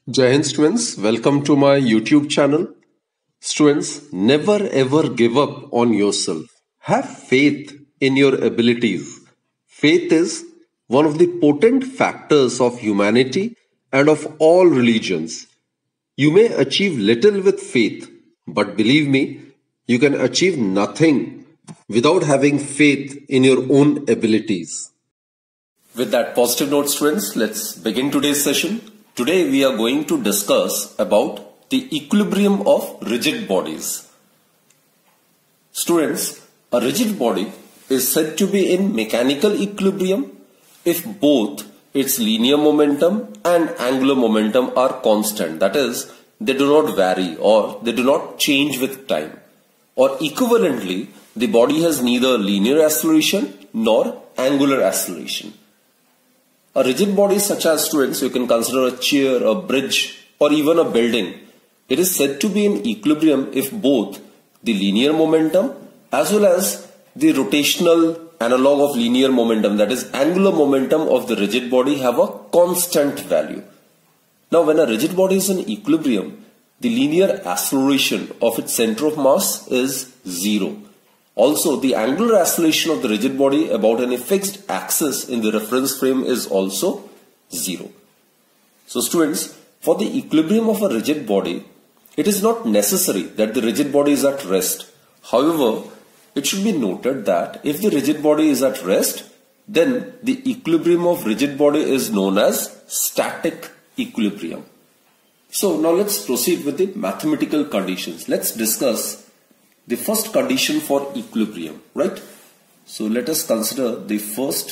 Jai Hind students, welcome to my YouTube channel. Students, never ever give up on yourself. Have faith in your abilities. Faith is one of the potent factors of humanity and of all religions. You may achieve little with faith, but believe me, you can achieve nothing without having faith in your own abilities. With that positive note, students, let's begin today's session. Today we are going to discuss about the equilibrium of rigid bodies. Students, a rigid body is said to be in mechanical equilibrium if both its linear momentum and angular momentum are constant. That is, they do not vary or they do not change with time. Or equivalently, the body has neither linear acceleration nor angular acceleration. A rigid body such as, students, you can consider a chair, a bridge or even a building. It is said to be in equilibrium if both the linear momentum as well as the rotational analog of linear momentum, that is angular momentum of the rigid body, have a constant value. Now when a rigid body is in equilibrium, the linear acceleration of its center of mass is zero. Also, the angular acceleration of the rigid body about any fixed axis in the reference frame is also zero. So students, for the equilibrium of a rigid body, it is not necessary that the rigid body is at rest. However, it should be noted that if the rigid body is at rest, then the equilibrium of rigid body is known as static equilibrium. So now let's proceed with the mathematical conditions. Let's discuss the first condition for equilibrium, right? So let us consider the first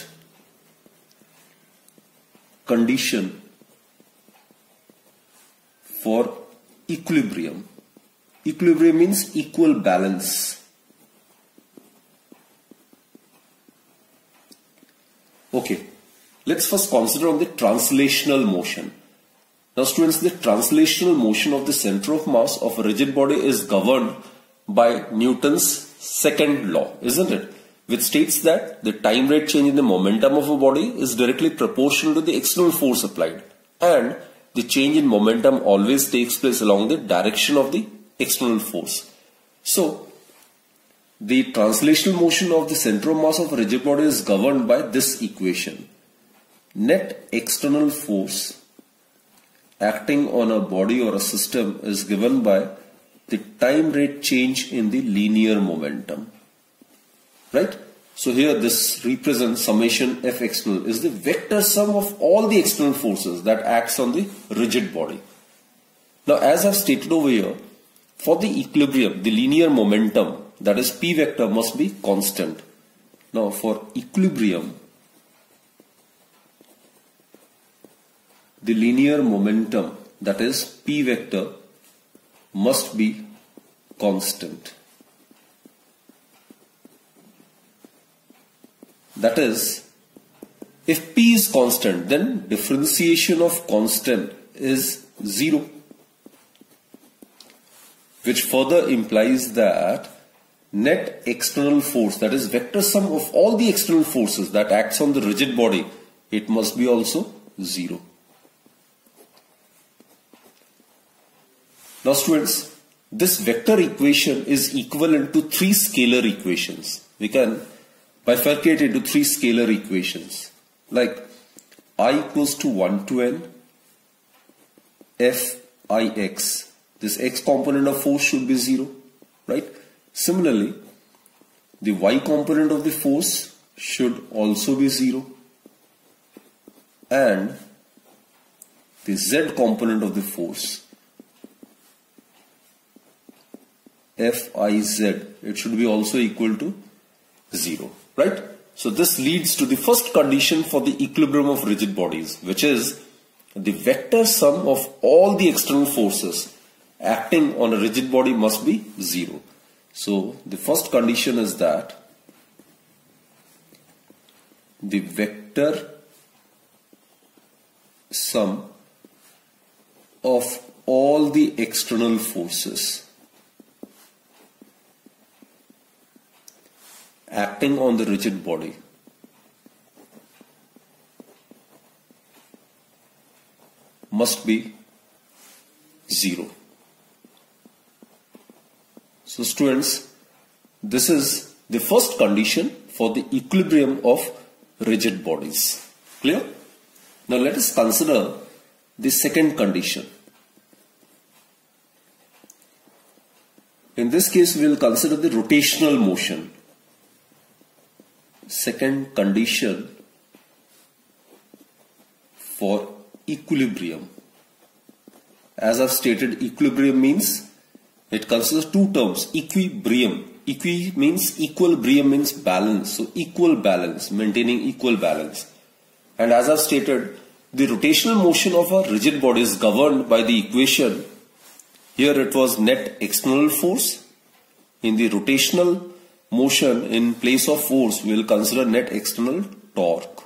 condition for equilibrium. Equilibrium means equal balance. Okay, let's first consider on the translational motion. Now students, the translational motion of the center of mass of a rigid body is governed by Newton's second law, isn't it? Which states that the time rate change in the momentum of a body is directly proportional to the external force applied, and the change in momentum always takes place along the direction of the external force. So the translational motion of the center of mass of a rigid body is governed by this equation. Net external force acting on a body or a system is given by the time rate change in the linear momentum, right? So here this represents summation F external is the vector sum of all the external forces that acts on the rigid body. Now as I've stated over here, for the equilibrium, the linear momentum, that is P vector, must be constant. Now for equilibrium, the linear momentum, that is P vector, must be constant. That is, if P is constant, then differentiation of constant is zero, which further implies that net external force, that is vector sum of all the external forces that acts on the rigid body, it must be also zero. Now students, this vector equation is equivalent to three scalar equations. We can bifurcate into three scalar equations like I equals to 1 to n f I x. This x component of force should be 0, right? Similarly, the y component of the force should also be 0, and the z component of the force, Fiz, it should be also equal to 0, right? So this leads to the first condition for the equilibrium of rigid bodies, which is the vector sum of all the external forces acting on a rigid body must be 0. So the first condition is that the vector sum of all the external forces acting on the rigid body must be 0. So students, this is the first condition for the equilibrium of rigid bodies. Clear? Now let us consider the second condition. In this case, we will consider the rotational motion. Second condition for equilibrium. As I've stated, equilibrium means it considers two terms. Equilibrium. Equi means equal, brium means balance. So equal balance, maintaining equal balance. And as I've stated, the rotational motion of a rigid body is governed by the equation. Here it was net external force. In the rotational motion, in place of force, we will consider net external torque.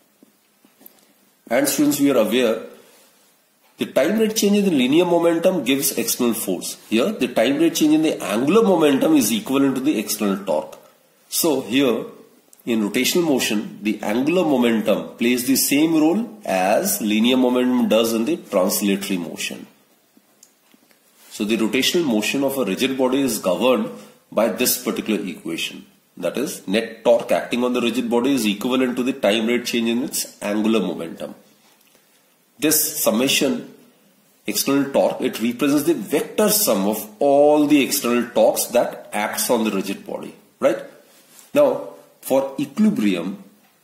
And students, we are aware the time rate change in the linear momentum gives external force. Here the time rate change in the angular momentum is equivalent to the external torque. So here in rotational motion, the angular momentum plays the same role as linear momentum does in the translatory motion. So the rotational motion of a rigid body is governed by this particular equation. That is, net torque acting on the rigid body is equivalent to the time rate change in its angular momentum. This summation external torque, it represents the vector sum of all the external torques that acts on the rigid body, right? Now, for equilibrium,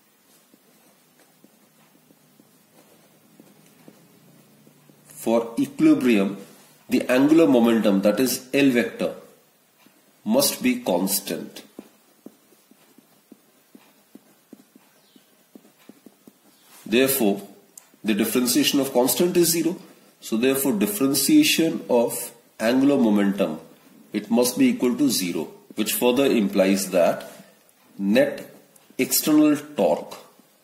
the angular momentum, that is L vector, must be constant. Therefore, the differentiation of constant is 0. So therefore, differentiation of angular momentum, it must be equal to 0, which further implies that net external torque,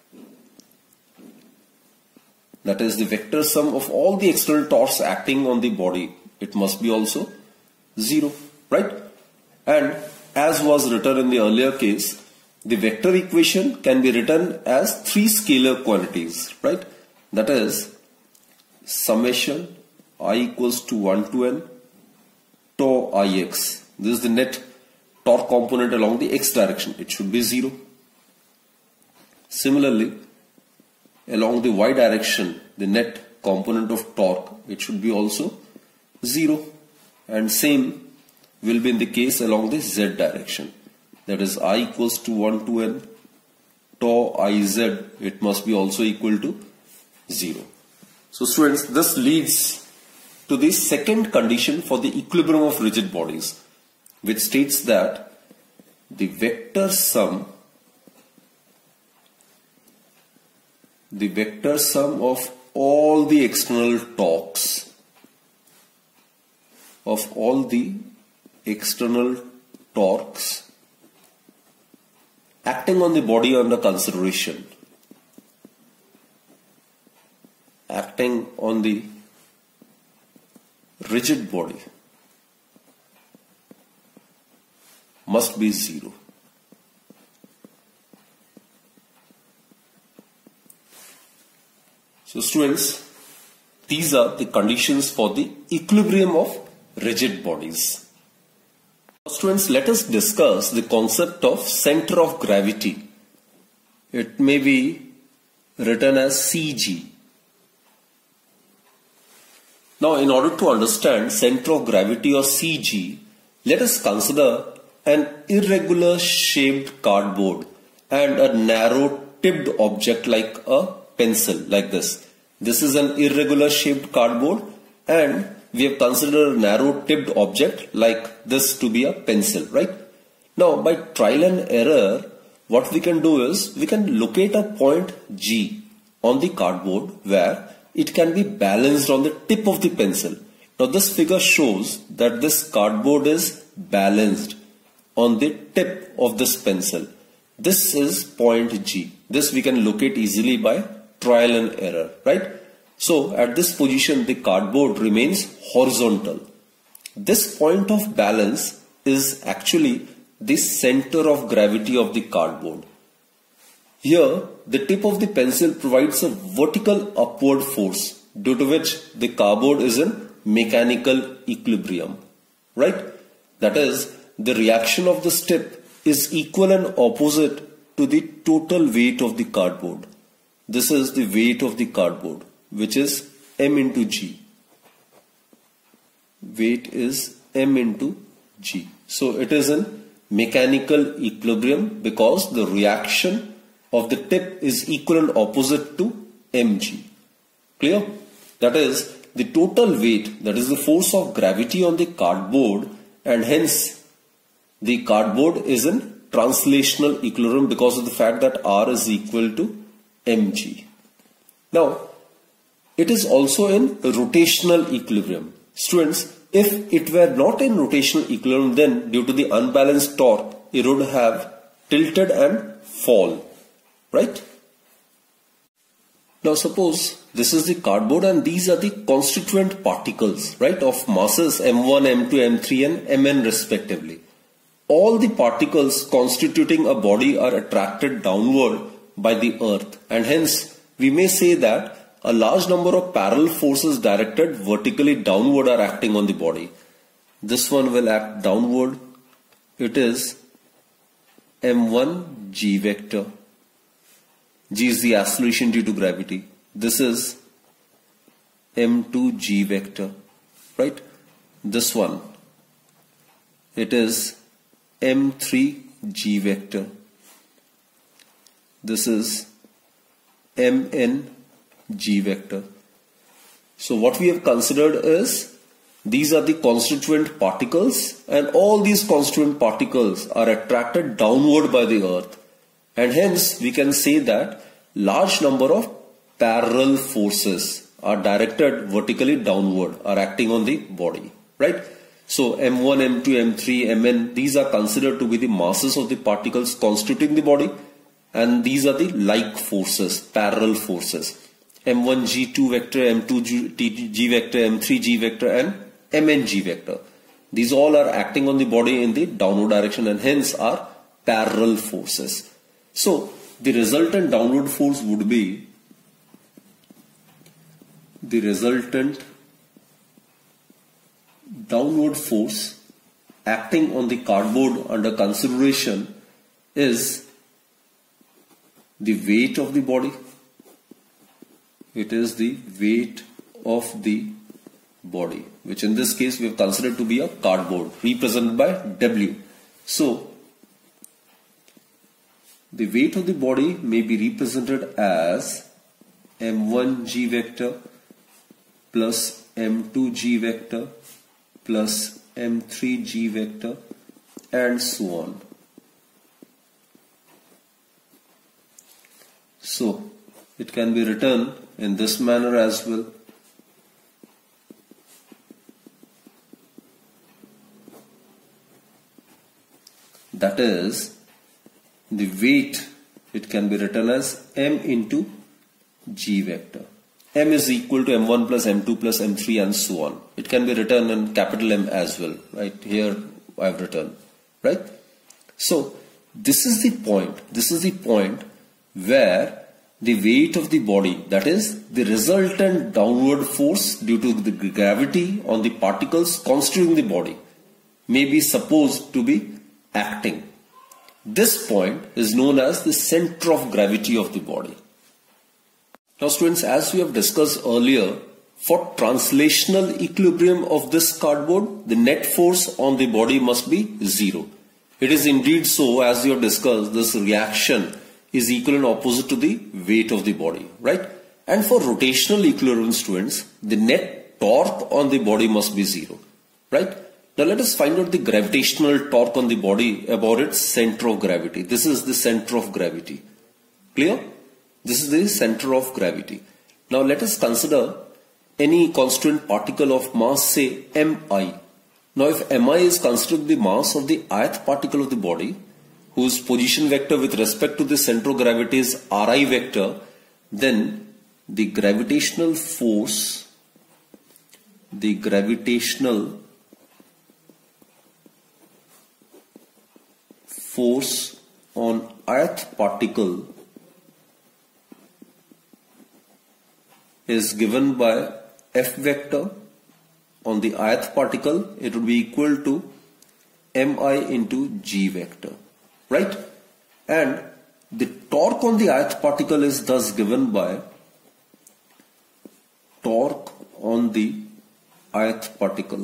that is the vector sum of all the external torques acting on the body, it must be also 0, right? And as was written in the earlier case, the vector equation can be written as three scalar quantities, right? That is summation I equals to 1 to n tau ix. This is the net torque component along the x direction. It should be 0. Similarly, along the y direction, the net component of torque, it should be also 0. And same will be in the case along the z direction. That is I equals to 1 to n tau iz, it must be also equal to 0. So students, this leads to the second condition for the equilibrium of rigid bodies, which states that the vector sum of all the external torques acting on the body under consideration, acting on the rigid body, must be 0. So students, these are the conditions for the equilibrium of rigid bodies. Students, let us discuss the concept of center of gravity. It may be written as CG. Now, in order to understand center of gravity or CG, let us consider an irregular shaped cardboard and a narrow tipped object like a pencil, like this. This is an irregular shaped cardboard and we have considered a narrow tipped object like this to be a pencil, right? Now, by trial and error, what we can do is we can locate a point G on the cardboard where it can be balanced on the tip of the pencil. Now this figure shows that this cardboard is balanced on the tip of this pencil. This is point G. This we can locate easily by trial and error, right? So at this position the cardboard remains horizontal. This point of balance is actually the center of gravity of the cardboard. Here, the tip of the pencil provides a vertical upward force due to which the cardboard is in mechanical equilibrium, right? That is, the reaction of the tip is equal and opposite to the total weight of the cardboard. This is the weight of the cardboard, which is m into g. Weight is m into g. So it is in mechanical equilibrium because the reaction of the tip is equal and opposite to mg. Clear? That is, the total weight, that is the force of gravity on the cardboard, and hence the cardboard is in translational equilibrium because of the fact that R is equal to mg. Now, it is also in rotational equilibrium. Students, if it were not in rotational equilibrium, then due to the unbalanced torque, it would have tilted and fall, right? Now suppose this is the cardboard and these are the constituent particles, right, of masses m1, m2, m3 and mn respectively. All the particles constituting a body are attracted downward by the earth, and hence we may say that a large number of parallel forces directed vertically downward are acting on the body. This one will act downward. It is m1 g vector. G is the acceleration due to gravity. This is m2 g vector, right? This one, it is m3 g vector. This is mn g vector. So what we have considered is these are the constituent particles, and all these constituent particles are attracted downward by the earth, and hence we can say that large number of parallel forces are directed vertically downward, are acting on the body, right? So m1, m2, m3, mn, these are considered to be the masses of the particles constituting the body, and these are the like forces, parallel forces. m1 g2 vector, m2 g vector, m3 g vector and mn g vector. These all are acting on the body in the downward direction and hence are parallel forces. So the resultant downward force would be the resultant downward force acting on the cardboard under consideration is the weight of the body. It is the weight of the body, which in this case we have considered to be a cardboard represented by W. So the weight of the body may be represented as m1 g vector plus m2 g vector plus m3 g vector and so on. So it can be written in this manner as well. That is, the weight, it can be written as m into g vector. M is equal to m1 plus m2 plus m3 and so on. It can be written in capital M as well, right? Here I have written, right? So this is the point where the weight of the body, that is the resultant downward force due to the gravity on the particles constituting the body, may be supposed to be acting. This point is known as the center of gravity of the body. Now students, as we have discussed earlier, for translational equilibrium of this cardboard, the net force on the body must be zero. It is indeed so, as we have discussed, this reaction is equal and opposite to the weight of the body, right? And for rotational equilibrium, students, the net torque on the body must be zero, right? Now let us find out the gravitational torque on the body about its center of gravity. This is the center of gravity. Clear? This is the center of gravity. Now let us consider any constituent particle of mass, say mi. Now if mi is considered the mass of the ith particle of the body, whose position vector with respect to the center of gravity is ri vector, then the gravitational force on ith particle is given by F vector on the ith particle, it would be equal to mi into g vector, right? And the torque on the ith particle is thus given by torque on the ith particle.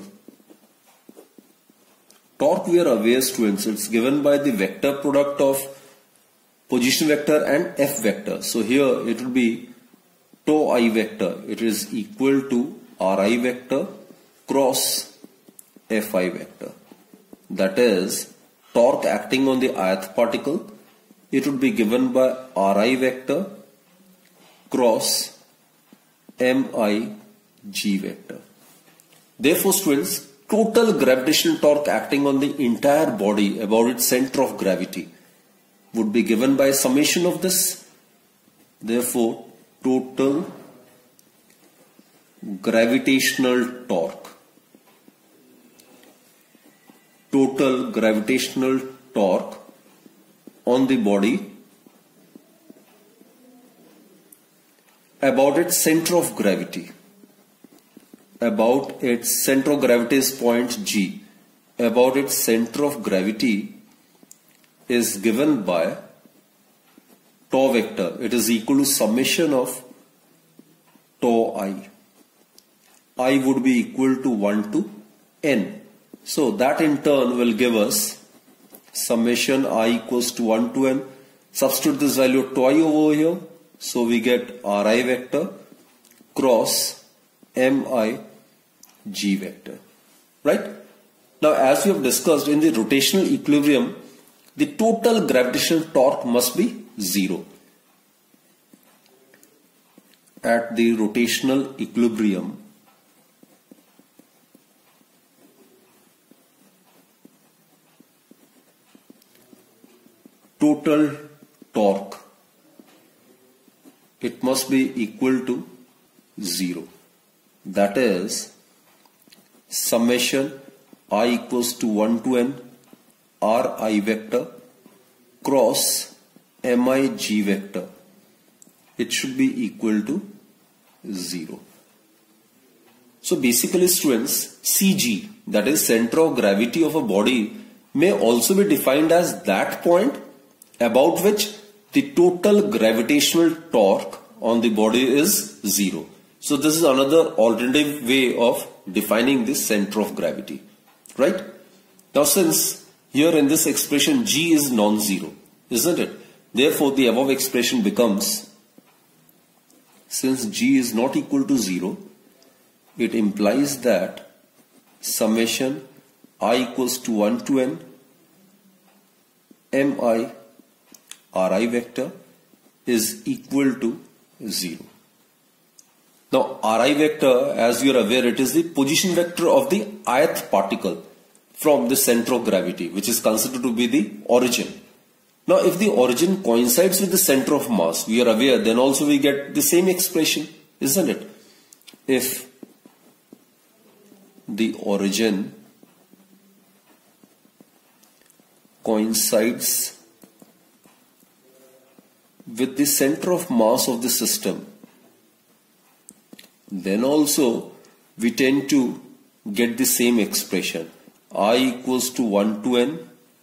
Torque, we are aware, students, it's given by the vector product of position vector and f vector. So here it will be tau I vector. It is equal to ri vector cross fi vector. That is, torque acting on the ith particle, it would be given by ri vector cross mi g vector. Therefore, students, total gravitational torque acting on the entire body about its center of gravity would be given by summation of this. Therefore, total gravitational torque on the body about its center of gravity. About its center of gravity is point G. About its center of gravity is given by tau vector. It is equal to summation of tau I. I would be equal to 1 to n. So that in turn will give us summation I equals to 1 to n. Substitute this value of tau I over here. So we get ri vector cross mi g vector, right? Now, as we have discussed, in the rotational equilibrium, the total gravitational torque must be 0. At the rotational equilibrium, total torque, it must be equal to 0. That is, summation I equals to 1 to n ri vector cross mi g vector. It should be equal to 0. So basically, students, CG, that is center of gravity of a body, may also be defined as that point about which the total gravitational torque on the body is 0. So this is another alternative way of defining this center of gravity, right? Now, since here in this expression G is non-zero, isn't it? Therefore, the above expression becomes, since G is not equal to 0, it implies that summation I equals to 1 to n mi ri vector is equal to 0. Now, ri vector, as you are aware, it is the position vector of the ith particle from the center of gravity, which is considered to be the origin. Now, if the origin coincides with the center of mass, we are aware, then also we get the same expression, isn't it? If the origin coincides with the center of mass of the system, then also we tend to get the same expression. I equals to 1 to n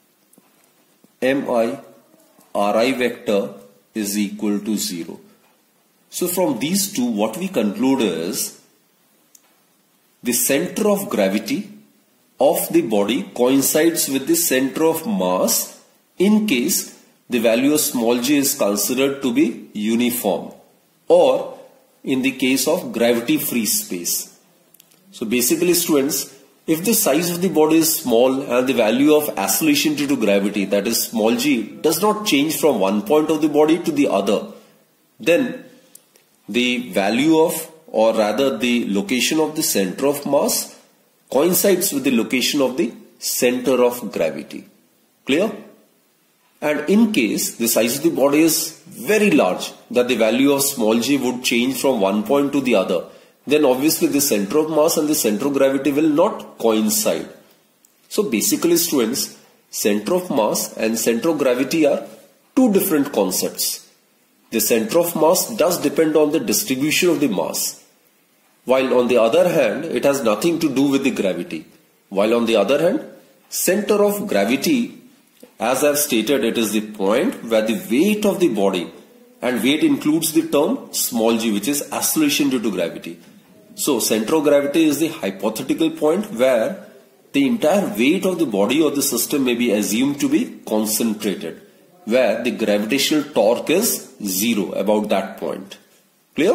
mi ri vector is equal to 0. So from these two, what we conclude is the center of gravity of the body coincides with the center of mass in case the value of small g is considered to be uniform, or in the case of gravity free space. So basically, students, if the size of the body is small and the value of acceleration due to gravity, that is small g, does not change from one point of the body to the other, then the value of, or rather the location of the center of mass coincides with the location of the center of gravity. Clear? And in case the size of the body is very large, that the value of small g would change from one point to the other, then obviously the center of mass and the center of gravity will not coincide. So basically, students, center of mass and center of gravity are two different concepts. The center of mass does depend on the distribution of the mass, while on the other hand, it has nothing to do with the gravity. While on the other hand, center of gravity, as I've stated, it is the point where the weight of the body, and weight includes the term small g, which is acceleration due to gravity. So center of gravity is the hypothetical point where the entire weight of the body or the system may be assumed to be concentrated, where the gravitational torque is zero about that point. Clear?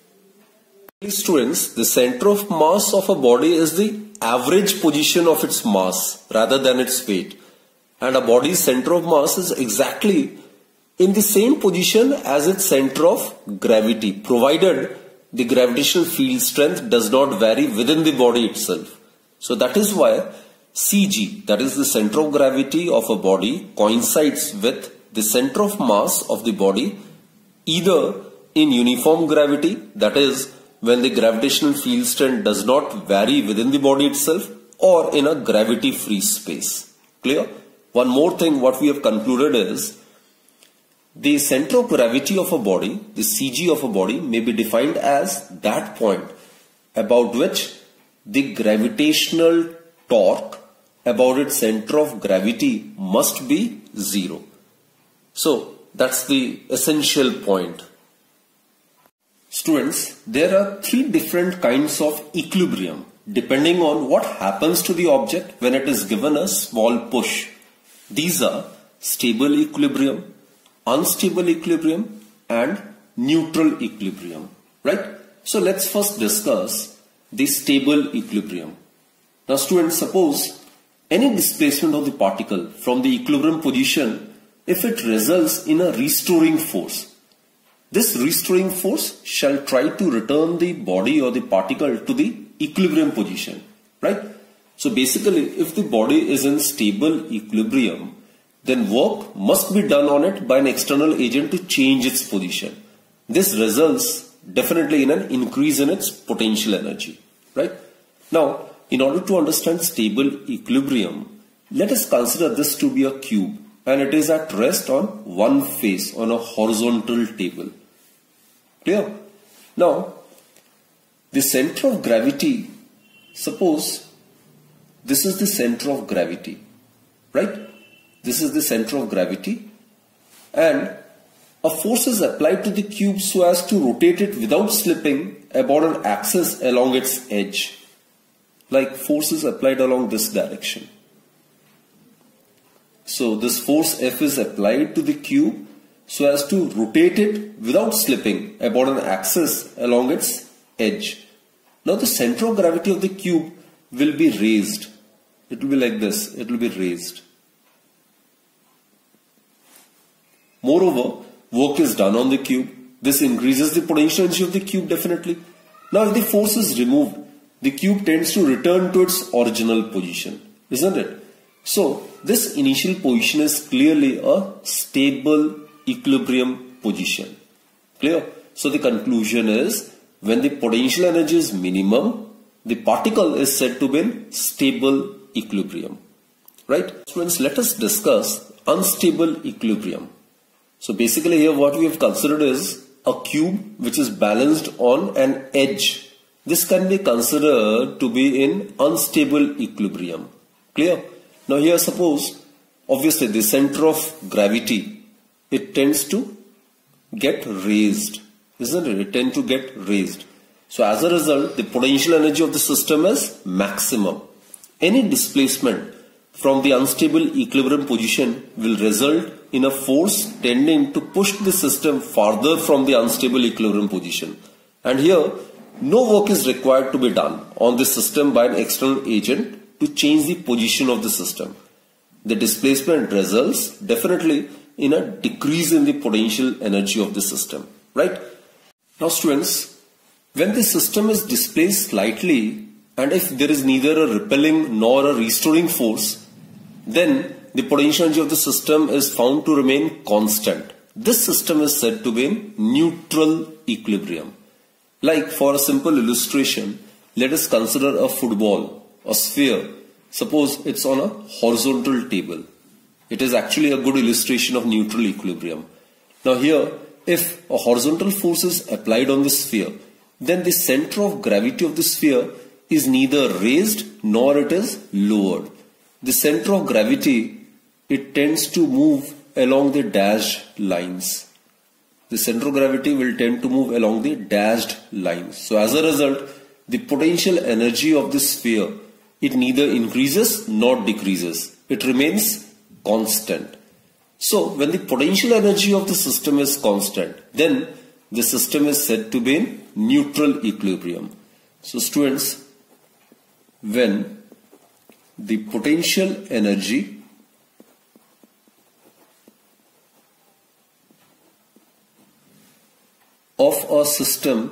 Students, the center of mass of a body is the average position of its mass rather than its weight. And a body's center of mass is exactly in the same position as its center of gravity, provided the gravitational field strength does not vary within the body itself. So that is why CG, that is the center of gravity of a body, coincides with the center of mass of the body either in uniform gravity, that is when the gravitational field strength does not vary within the body itself, or in a gravity free space. Clear? One more thing what we have concluded is the center of gravity of a body, the CG of a body, may be defined as that point about which the gravitational torque about its center of gravity must be zero. So that's the essential point. Students, there are three different kinds of equilibrium depending on what happens to the object when it is given a small push. These are stable equilibrium, unstable equilibrium and neutral equilibrium, right? So let's first discuss the stable equilibrium. Now students, suppose any displacement of the particle from the equilibrium position, if it results in a restoring force, this restoring force shall try to return the body or the particle to the equilibrium position, right? So basically, if the body is in stable equilibrium, then work must be done on it by an external agent to change its position. This results definitely in an increase in its potential energy, right? Now, in order to understand stable equilibrium, let us consider this to be a cube and it is at rest on one face on a horizontal table. Clear? Now, the center of gravity, suppose this is the center of gravity, right? This is the center of gravity and a force is applied to the cube so as to rotate it without slipping about an axis along its edge. Like force is applied along this direction. So this force F is applied to the cube so as to rotate it without slipping about an axis along its edge. Now the center of gravity of the cube will be raised. It will be like this. It will be raised. Moreover, work is done on the cube. This increases the potential energy of the cube definitely. Now if the force is removed, the cube tends to return to its original position, isn't it? So this initial position is clearly a stable equilibrium position. Clear? So the conclusion is when the potential energy is minimum, the particle is said to be in stable equilibrium. Right? Students, let us discuss unstable equilibrium. So basically here what we have considered is a cube which is balanced on an edge. This can be considered to be in unstable equilibrium. Clear? Now here suppose, obviously the center of gravity, it tends to get raised, isn't it? It tends to get raised. So as a result, the potential energy of the system is maximum. Any displacement from the unstable equilibrium position will result in a force tending to push the system farther from the unstable equilibrium position. And here, no work is required to be done on the system by an external agent to change the position of the system. The displacement results definitely in a decrease in the potential energy of the system, right? Now students, when the system is displaced slightly and if there is neither a repelling nor a restoring force, then the potential energy of the system is found to remain constant. This system is said to be in neutral equilibrium. Like for a simple illustration, let us consider a football, a sphere. Suppose it's on a horizontal table. It is actually a good illustration of neutral equilibrium. Now here, if a horizontal force is applied on the sphere, then the center of gravity of the sphere is neither raised nor it is lowered. The center of gravity, it tends to move along the dashed lines. The center of gravity will tend to move along the dashed lines. So as a result, the potential energy of the sphere, it neither increases nor decreases. It remains constant. So when the potential energy of the system is constant, then the system is said to be in neutral equilibrium. So students, when the potential energy of a system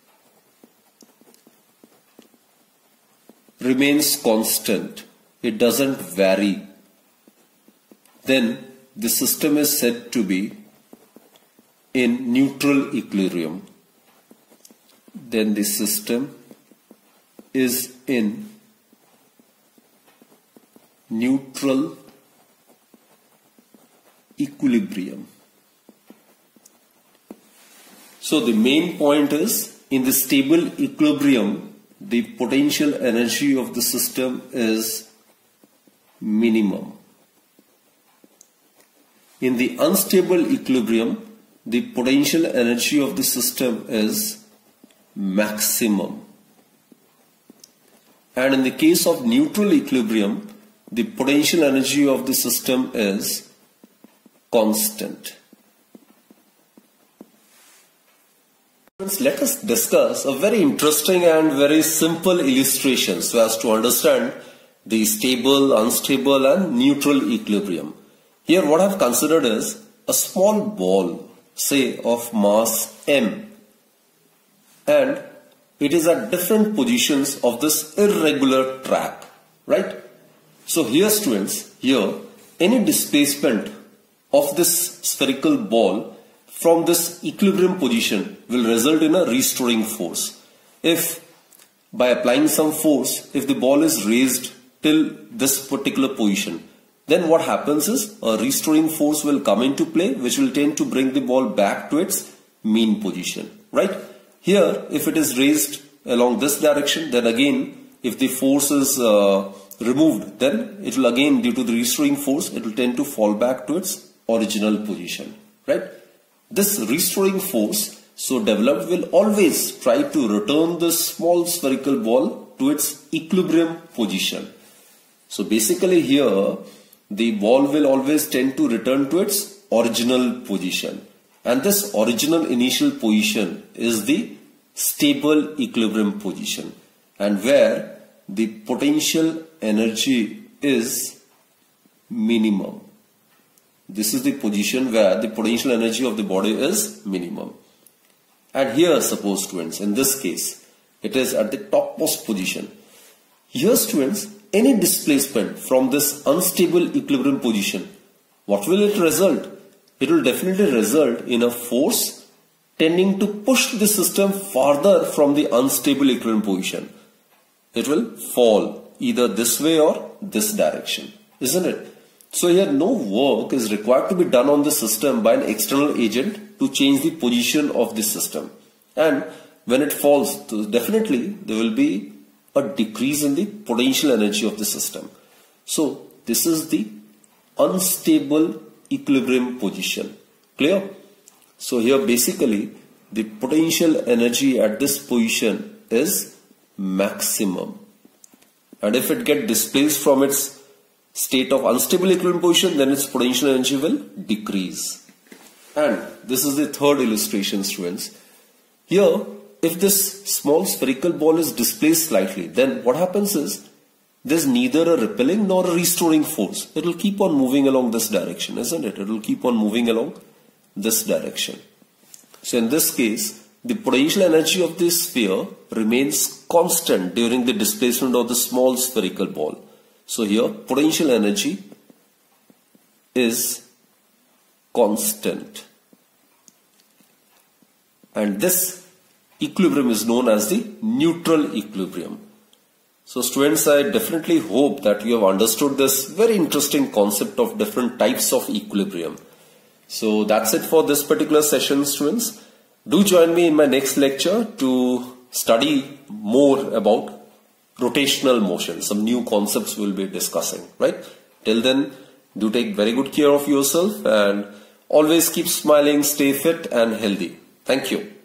remains constant, it doesn't vary, then the system is said to be in neutral equilibrium. Then the system is in neutral equilibrium. So the main point is, in the stable equilibrium, the potential energy of the system is minimum. In the unstable equilibrium, the potential energy of the system is maximum. And in the case of neutral equilibrium, the potential energy of the system is constant. Let us discuss a very interesting and very simple illustration so as to understand the stable, unstable and neutral equilibrium. Here what I have considered is a small ball, say of mass m, and it is at different positions of this irregular track, right? So here students, here any displacement of this spherical ball from this equilibrium position will result in a restoring force. If by applying some force, if the ball is raised till this particular position, then what happens is a restoring force will come into play, which will tend to bring the ball back to its mean position, right? Here, if it is raised along this direction, then again, if the force is removed, then it will again, due to the restoring force, it will tend to fall back to its original position, right? This restoring force, so developed, will always try to return this small spherical ball to its equilibrium position. So basically here, the ball will always tend to return to its original position. And this original initial position is the stable equilibrium position, and where the potential energy is minimum. This is the position where the potential energy of the body is minimum. And here, suppose students, in this case, it is at the topmost position. Here students, any displacement from this unstable equilibrium position, what will it result? It will definitely result in a force tending to push the system farther from the unstable equilibrium position. It will fall either this way or this direction, isn't it? So here no work is required to be done on the system by an external agent to change the position of the system. And when it falls, definitely there will be a decrease in the potential energy of the system. So this is the unstable equilibrium position. Clear? So here basically the potential energy at this position is maximum. And if it gets displaced from its state of unstable equilibrium position, then its potential energy will decrease. And this is the third illustration, students. Here, if this small spherical ball is displaced slightly, then what happens is there's neither a repelling nor a restoring force. It will keep on moving along this direction, isn't it? It will keep on moving along this direction. So in this case, the potential energy of this sphere remains constant during the displacement of the small spherical ball. So here potential energy is constant, and this equilibrium is known as the neutral equilibrium. So students, I definitely hope that you have understood this very interesting concept of different types of equilibrium. So that's it for this particular session, students. Do join me in my next lecture to study more about rotational motion. Some new concepts we'll be discussing, right? Till then, do take very good care of yourself and always keep smiling, stay fit and healthy. Thank you.